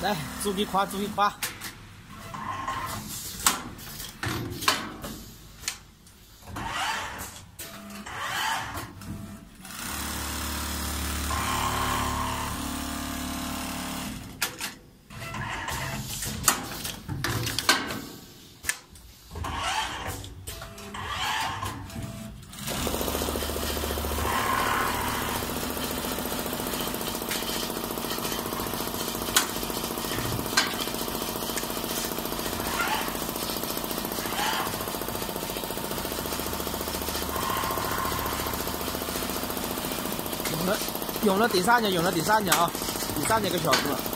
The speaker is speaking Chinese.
来，煮一夸，煮一夸。用了第三节，用了第三节啊，第三节给小子了。